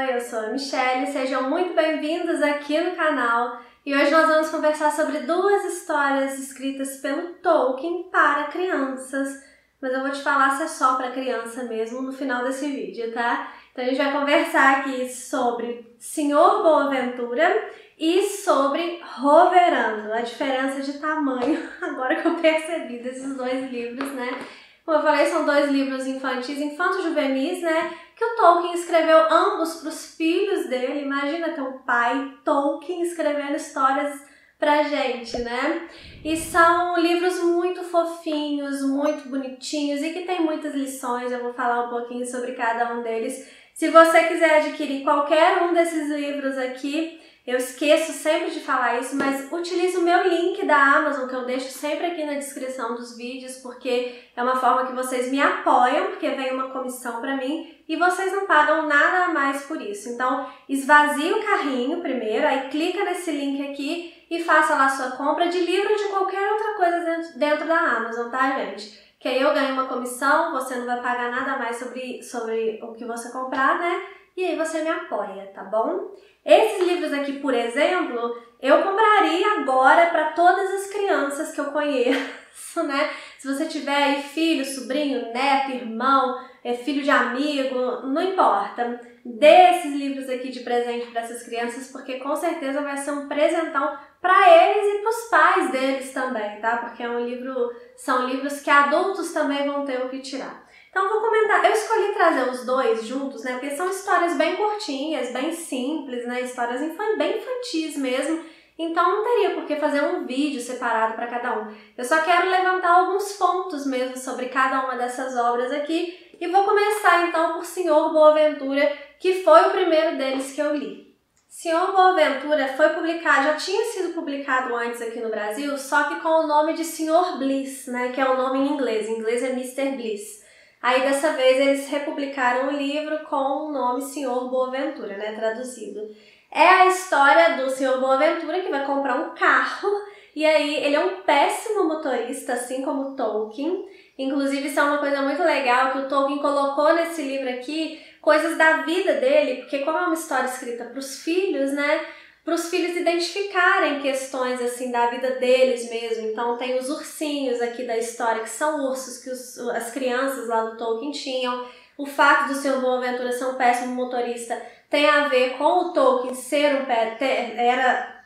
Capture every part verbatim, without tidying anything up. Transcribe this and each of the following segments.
Oi, eu sou a Michelle, sejam muito bem-vindos aqui no canal e hoje nós vamos conversar sobre duas histórias escritas pelo Tolkien para crianças, mas eu vou te falar se é só para criança mesmo no final desse vídeo, tá? Então a gente vai conversar aqui sobre Senhor Boaventura e sobre Roverando, a diferença de tamanho, agora que eu percebi desses dois livros, né? Como eu falei, são dois livros infantis, infanto-juvenis, né? Que o Tolkien escreveu ambos para os filhos dele. Imagina ter um pai Tolkien escrevendo histórias pra gente, né? E são livros muito fofinhos, muito bonitinhos e que tem muitas lições. Eu vou falar um pouquinho sobre cada um deles. Se você quiser adquirir qualquer um desses livros aqui, eu esqueço sempre de falar isso, mas utilize o meu link da Amazon, que eu deixo sempre aqui na descrição dos vídeos, porque é uma forma que vocês me apoiam, porque vem uma comissão para mim, e vocês não pagam nada a mais por isso. Então, esvazie o carrinho primeiro, aí clica nesse link aqui e faça lá sua compra de livro ou de qualquer outra coisa dentro, dentro da Amazon, tá, gente? Que aí eu ganho uma comissão, você não vai pagar nada mais sobre, sobre o que você comprar, né? E aí você me apoia, tá bom? Esses livros aqui, por exemplo, eu compraria agora para todas as crianças que eu conheço, né? Se você tiver aí filho, sobrinho, neto, irmão, é filho de amigo, não importa. Dê esses livros aqui de presente para essas crianças, porque com certeza vai ser um presentão para eles e para os pais deles também, tá? Porque é um livro, são livros que adultos também vão ter o que tirar. Então eu vou comentar, eu escolhi trazer os dois juntos, né, porque são histórias bem curtinhas, bem simples, né, histórias infan bem infantis mesmo, então não teria por que fazer um vídeo separado para cada um. Eu só quero levantar alguns pontos mesmo sobre cada uma dessas obras aqui e vou começar então por Senhor Boaventura, que foi o primeiro deles que eu li. Senhor Boaventura foi publicado, já tinha sido publicado antes aqui no Brasil, só que com o nome de Senhor Bliss, né, que é o nome em inglês, em inglês é mister Bliss. Aí dessa vez eles republicaram o livro com o nome Senhor Boaventura, né, traduzido. É a história do Senhor Boaventura que vai comprar um carro e aí ele é um péssimo motorista, assim como Tolkien. Inclusive isso é uma coisa muito legal que o Tolkien colocou nesse livro aqui, coisas da vida dele, porque como é uma história escrita para os filhos, né, para os filhos identificarem questões assim da vida deles mesmo. Então tem os ursinhos aqui da história, que são ursos que os, as crianças lá do Tolkien tinham. O fato do Senhor Boaventura ser um péssimo motorista tem a ver com o Tolkien ser um pé, ter, era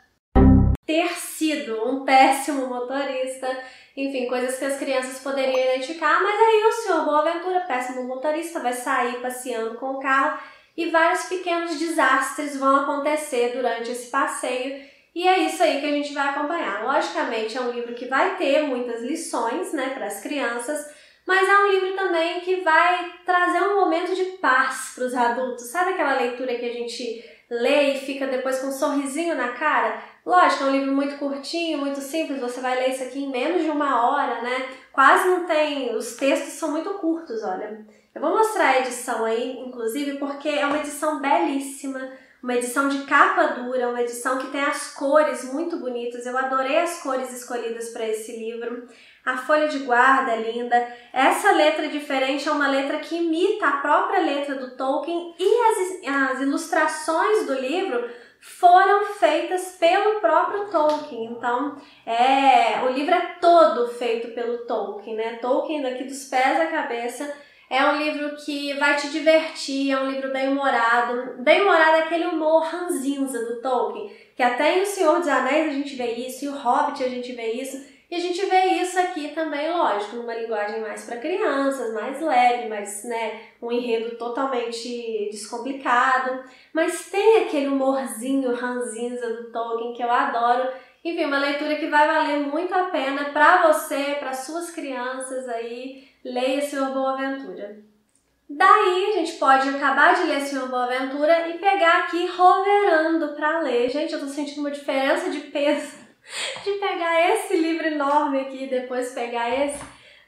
ter sido um péssimo motorista. Enfim, coisas que as crianças poderiam identificar, mas aí o Senhor Boaventura, péssimo motorista, vai sair passeando com o carro e vários pequenos desastres vão acontecer durante esse passeio e é isso aí que a gente vai acompanhar. Logicamente é um livro que vai ter muitas lições, né, para as crianças, mas é um livro também que vai trazer um momento de paz para os adultos. Sabe aquela leitura que a gente lê e fica depois com um sorrisinho na cara? Lógico, é um livro muito curtinho, muito simples, você vai ler isso aqui em menos de uma hora, né? Quase não tem, os textos são muito curtos, olha. Eu vou mostrar a edição aí, inclusive, porque é uma edição belíssima, uma edição de capa dura, uma edição que tem as cores muito bonitas. Eu adorei as cores escolhidas para esse livro. A folha de guarda é linda. Essa letra diferente é uma letra que imita a própria letra do Tolkien e as, as ilustrações do livro foram feitas pelo próprio Tolkien. Então, é, o livro é todo feito pelo Tolkien, né? Tolkien daqui dos pés à cabeça. É um livro que vai te divertir, é um livro bem-humorado. Bem-humorado é aquele humor ranzinza do Tolkien, que até em O Senhor dos Anéis a gente vê isso, e O Hobbit a gente vê isso, e a gente vê isso aqui também, lógico, numa linguagem mais para crianças, mais leve, mais, né, um enredo totalmente descomplicado, mas tem aquele humorzinho ranzinza do Tolkien que eu adoro. Enfim, uma leitura que vai valer muito a pena para você, para suas crianças aí. Leia Senhor Boaventura. Daí a gente pode acabar de ler Senhor Boaventura e pegar aqui Roverando para ler. Gente, eu tô sentindo uma diferença de peso de pegar esse livro enorme aqui e depois pegar esse.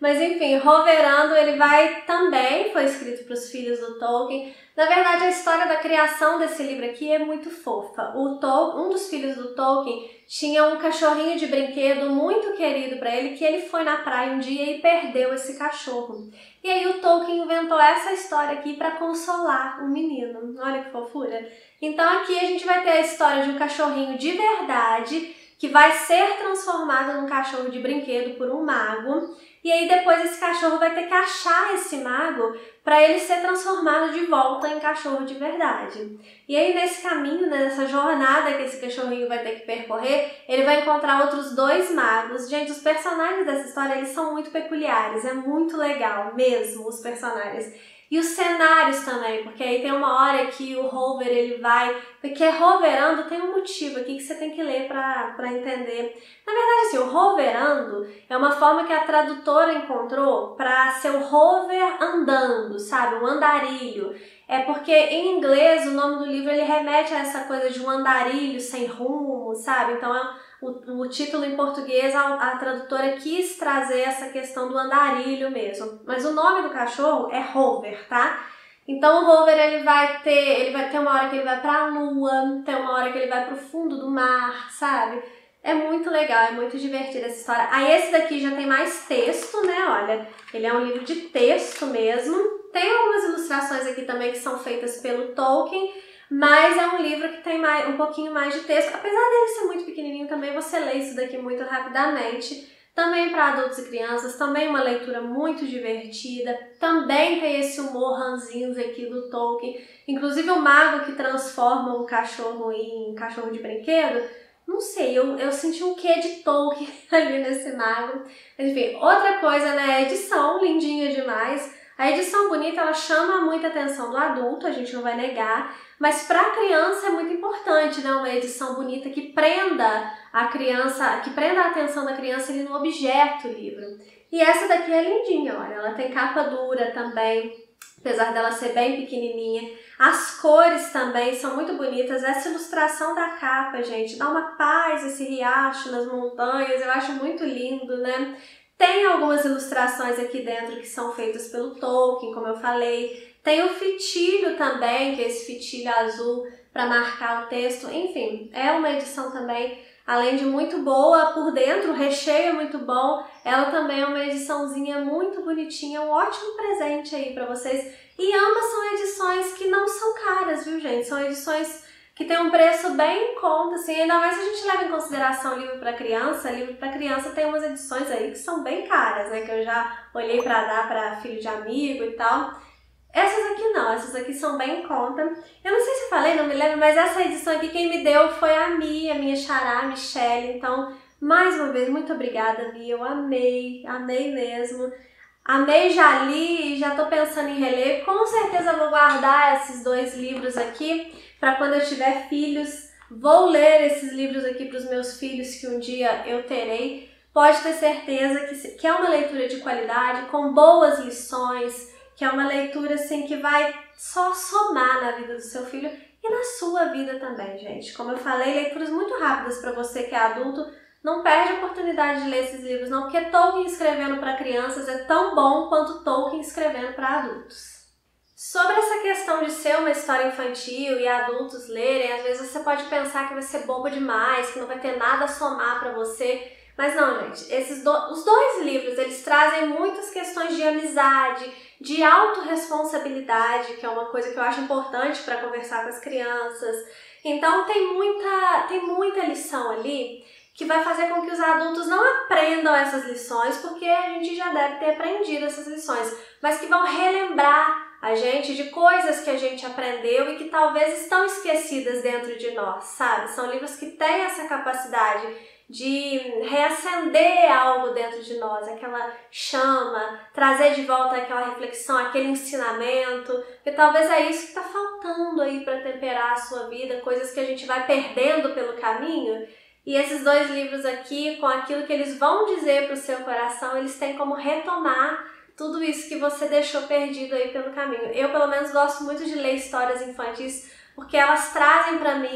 Mas enfim, Roverando, ele vai também, foi escrito para os filhos do Tolkien. Na verdade, a história da criação desse livro aqui é muito fofa. O Tol- um dos filhos do Tolkien tinha um cachorrinho de brinquedo muito querido para ele, que ele foi na praia um dia e perdeu esse cachorro. E aí o Tolkien inventou essa história aqui para consolar o menino. Olha que fofura. Então aqui a gente vai ter a história de um cachorrinho de verdade, que vai ser transformado num cachorro de brinquedo por um mago. E aí depois esse cachorro vai ter que achar esse mago para ele ser transformado de volta em cachorro de verdade. E aí nesse caminho, né, nessa jornada que esse cachorrinho vai ter que percorrer, ele vai encontrar outros dois magos. Gente, os personagens dessa história, eles são muito peculiares, é muito legal mesmo os personagens. E os cenários também, porque aí tem uma hora que o Rover, ele vai... Porque Roverando tem um motivo aqui que você tem que ler para para entender. Na verdade, assim, o Roverando é uma forma que a tradutora encontrou para ser o rover andando, sabe? Um andarilho. É porque em inglês o nome do livro ele remete a essa coisa de um andarilho sem rumo, sabe? Então é o, o título em português, a, a tradutora quis trazer essa questão do andarilho mesmo. Mas o nome do cachorro é Rover, tá? Então o Rover ele vai ter, ele vai ter uma hora que ele vai pra lua, tem uma hora que ele vai pro fundo do mar, sabe? É muito legal, é muito divertida essa história. Aí esse daqui já tem mais texto, né? Olha, ele é um livro de texto mesmo. Tem algumas ilustrações aqui também que são feitas pelo Tolkien, mas é um livro que tem mais, um pouquinho mais de texto. Apesar dele ser muito pequenininho também, você lê isso daqui muito rapidamente. Também para adultos e crianças, também uma leitura muito divertida. Também tem esse humor ranzinhos aqui do Tolkien. Inclusive o mago que transforma um cachorro em cachorro de brinquedo. Não sei, eu, eu senti um quê de Tolkien ali nesse mago. Enfim, outra coisa, né? A edição, lindinha demais. A edição bonita, ela chama muita atenção do adulto, a gente não vai negar, mas para a criança é muito importante, né? Uma edição bonita que prenda a criança, que prenda a atenção da criança ali no objeto livro. E essa daqui é lindinha, olha, ela tem capa dura também, apesar dela ser bem pequenininha. As cores também são muito bonitas, essa ilustração da capa, gente, dá uma paz esse riacho nas montanhas, eu acho muito lindo, né? Tem algumas ilustrações aqui dentro que são feitas pelo Tolkien, como eu falei. Tem o fitilho também, que é esse fitilho azul para marcar o texto. Enfim, é uma edição também, além de muito boa por dentro, o recheio é muito bom. Ela também é uma ediçãozinha muito bonitinha, um ótimo presente aí para vocês. E ambas são edições que não são caras, viu, gente? São edições que tem um preço bem em conta, assim, ainda mais se a gente leva em consideração livro para criança. Livro para criança tem umas edições aí que são bem caras, né, que eu já olhei para dar para filho de amigo e tal. Essas aqui não, essas aqui são bem em conta. Eu não sei se eu falei, não me lembro, mas essa edição aqui quem me deu foi a Mi, a minha xará, a Michelle. Então, mais uma vez, muito obrigada, Mi, eu amei, amei mesmo. Amei, já li e já tô pensando em reler. Com certeza vou guardar esses dois livros aqui para quando eu tiver filhos. Vou ler esses livros aqui para os meus filhos que um dia eu terei. Pode ter certeza que, que é uma leitura de qualidade, com boas lições, que é uma leitura assim que vai só somar na vida do seu filho e na sua vida também, gente. Como eu falei, leituras muito rápidas para você que é adulto. Não perde a oportunidade de ler esses livros, não, porque Tolkien escrevendo para crianças é tão bom quanto Tolkien escrevendo para adultos. Sobre essa questão de ser uma história infantil e adultos lerem, às vezes você pode pensar que vai ser bobo demais, que não vai ter nada a somar para você. Mas não, gente, esses do... os dois livros, eles trazem muitas questões de amizade, de autorresponsabilidade, que é uma coisa que eu acho importante para conversar com as crianças. Então tem muita, tem muita lição ali que vai fazer com que os adultos não aprendam essas lições, porque a gente já deve ter aprendido essas lições, mas que vão relembrar a gente de coisas que a gente aprendeu e que talvez estão esquecidas dentro de nós, sabe? São livros que têm essa capacidade de reacender algo dentro de nós, aquela chama, trazer de volta aquela reflexão, aquele ensinamento, porque talvez é isso que está faltando aí para temperar a sua vida, coisas que a gente vai perdendo pelo caminho. E esses dois livros aqui, com aquilo que eles vão dizer para o seu coração, eles têm como retomar tudo isso que você deixou perdido aí pelo caminho. Eu, pelo menos, gosto muito de ler histórias infantis, porque elas trazem para mim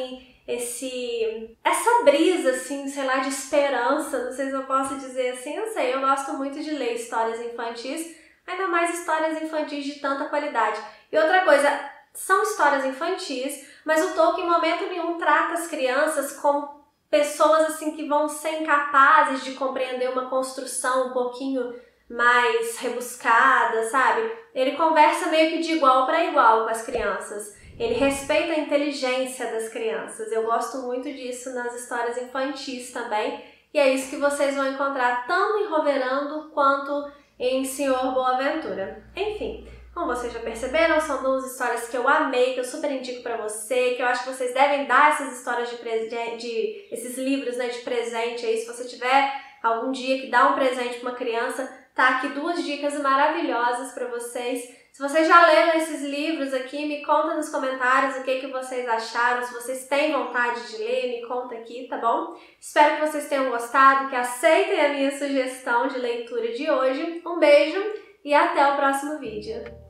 esse essa brisa, assim, sei lá, de esperança, não sei se eu posso dizer assim, eu sei, eu gosto muito de ler histórias infantis, ainda mais histórias infantis de tanta qualidade. E outra coisa, são histórias infantis, mas o Tolkien em momento nenhum trata as crianças como pessoas assim que vão ser incapazes de compreender uma construção um pouquinho mais rebuscada, sabe? Ele conversa meio que de igual para igual com as crianças. Ele respeita a inteligência das crianças. Eu gosto muito disso nas histórias infantis também. E é isso que vocês vão encontrar tanto em Roverando quanto em Senhor Boaventura. Enfim, como vocês já perceberam, são duas histórias que eu amei, que eu super indico pra você, que eu acho que vocês devem dar essas histórias de, de, de esses livros, né, de presente aí. Se você tiver algum dia que dá um presente pra uma criança, tá aqui duas dicas maravilhosas pra vocês. Se vocês já leram esses livros aqui, me conta nos comentários o que, que vocês acharam, se vocês têm vontade de ler, me conta aqui, tá bom? Espero que vocês tenham gostado, que aceitem a minha sugestão de leitura de hoje. Um beijo e até o próximo vídeo.